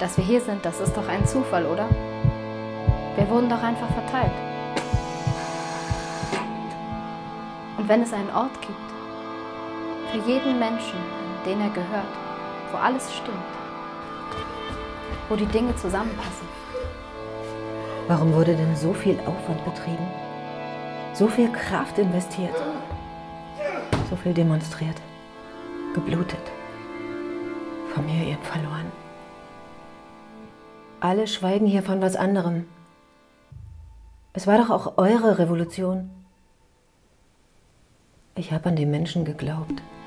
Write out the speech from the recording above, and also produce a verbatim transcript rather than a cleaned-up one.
Dass wir hier sind, das ist doch ein Zufall, oder? Wir wurden doch einfach verteilt. Und wenn es einen Ort gibt, für jeden Menschen, an den er gehört, wo alles stimmt, wo die Dinge zusammenpassen. Warum wurde denn so viel Aufwand betrieben? So viel Kraft investiert? So viel demonstriert? Geblutet? Familien verloren? Alle schweigen hier von was anderem. Es war doch auch eure Revolution. Ich habe an die Menschen geglaubt.